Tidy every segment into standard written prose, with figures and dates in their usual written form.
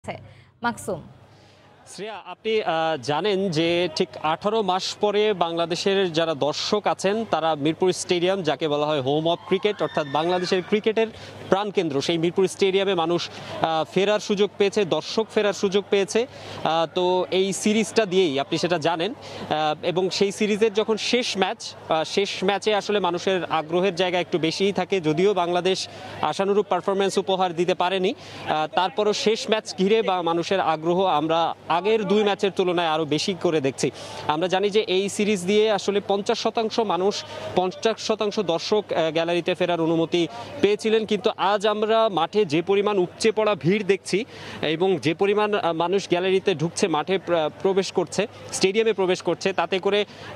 মাকসুম। শ্রেয়া, আপনি জানেন যে ঠিক 18 মাস পরে বাংলাদেশের যারা দর্শক আছেন তারা মিরপুর স্টেডিয়াম, যাকে বলা হয় হোম অফ ক্রিকেট, অর্থাৎ বাংলাদেশের ক্রিকেটের প্রাণকেন্দ্র, সেই মিরপুর স্টেডিয়ামে মানুষ ফেরার সুযোগ পেয়েছে, দর্শক ফেরার সুযোগ পেয়েছে। তো এই সিরিজটা দিয়েই আপনি সেটা জানেন, এবং সেই সিরিজের যখন শেষ ম্যাচে আসলে মানুষের আগ্রহের জায়গা একটু বেশিই থাকে, যদিও বাংলাদেশ আশানুরূপ পারফরমেন্স উপহার দিতে পারেনি। তারপরও শেষ ম্যাচ ঘিরে বা মানুষের আগ্রহ আমরা আগের দুই ম্যাচের তুলনায় আরও বেশি করে দেখছি। আমরা জানি যে এই সিরিজ দিয়ে আসলে 50% মানুষ, 50% দর্শক গ্যালারিতে ফেরার অনুমতি পেয়েছিলেন, কিন্তু আজ আমরা মাঠে যে পরিমাণ উপচে পড়া ভিড় দেখছি এবং যে পরিমাণ মানুষ গ্যালারিতে ঢুকছে, মাঠে প্রবেশ করছে, স্টেডিয়ামে প্রবেশ করছে, তাতে করে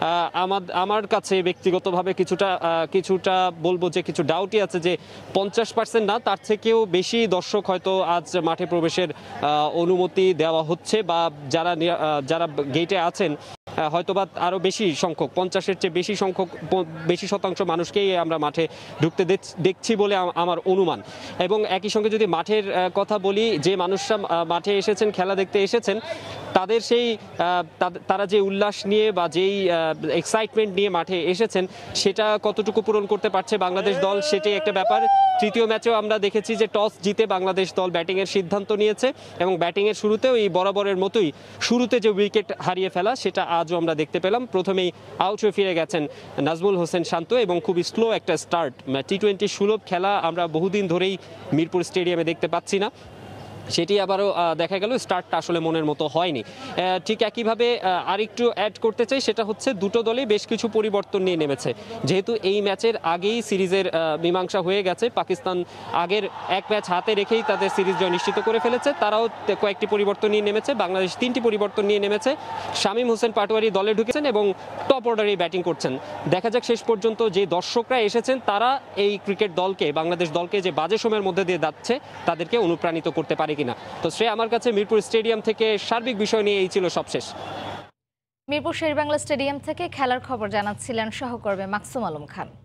আমার কাছে ব্যক্তিগতভাবে কিছুটা বলবো যে কিছু ডাউটই আছে যে 50% না, তার থেকেও বেশি দর্শক হয়তো আজ মাঠে প্রবেশের অনুমতি দেওয়া হচ্ছে, বা যারা গেটে আছেন হয়তোবা আরও বেশি সংখ্যক, 50-এর চেয়ে বেশি শতাংশ মানুষকেই আমরা মাঠে ঢুকতে দেখছি বলে আমার অনুমান। এবং একই সঙ্গে যদি মাঠের কথা বলি, যে মানুষরা মাঠে এসেছেন, খেলা দেখতে এসেছেন, তাদের তারা যে উল্লাস নিয়ে বা যেই এক্সাইটমেন্ট নিয়ে মাঠে এসেছেন, সেটা কতটুকু পূরণ করতে পারছে বাংলাদেশ দল, সেটাই একটা ব্যাপার। তৃতীয় ম্যাচেও আমরা দেখেছি যে টস জিতে বাংলাদেশ দল ব্যাটিংয়ের সিদ্ধান্ত নিয়েছে, এবং ব্যাটিংয়ের শুরুতেও এই বরাবরের মতোই শুরুতে যে উইকেট হারিয়ে ফেলা, সেটা আজও আমরা দেখতে পেলাম। প্রথমেই আউট হয়ে ফিরে গেছেন নাজমুল হোসেন শান্ত, এবং খুবই স্লো একটা স্টার্ট। T20 সুলভ খেলা আমরা বহুদিন ধরেই মিরপুর স্টেডিয়ামে দেখতে পাচ্ছি না, সেটি আবারও দেখা গেল স্টার্টটা আসলে মনের মতো হয়নি। ঠিক একইভাবে আরেকটু অ্যাড করতে চাই, সেটা হচ্ছে দুটো দলই বেশ কিছু পরিবর্তন নিয়ে নেমেছে। যেহেতু এই ম্যাচের আগেই সিরিজের মীমাংসা হয়ে গেছে, পাকিস্তান আগের এক ম্যাচ হাতে রেখেই তাদের সিরিজ জয় নিশ্চিত করে ফেলেছে, তারাও কয়েকটি পরিবর্তন নিয়ে নেমেছে, বাংলাদেশ 3টি পরিবর্তন নিয়ে নেমেছে। শামীম হোসেন পাটোয়ারি দলে ঢুকেছেন এবং টপ অর্ডারেই ব্যাটিং করছেন। দেখা যাক শেষ পর্যন্ত যে দর্শকরা এসেছেন তারা এই ক্রিকেট দলকে, বাংলাদেশ দলকে যে বাজে সময়ের মধ্যে দিয়ে যাচ্ছে, তাদেরকে অনুপ্রাণিত করতে পারে কিনা। তো শ্রেয়া, আমার কাছে মিরপুর স্টেডিয়াম থেকে সার্বিক বিষয় নিয়ে এই ছিল সবশেষ। মিরপুর শেরেবাংলা স্টেডিয়াম থেকে খেলার খবর জানাচ্ছিলেন সহকর্মী মাকসুম আলম খান।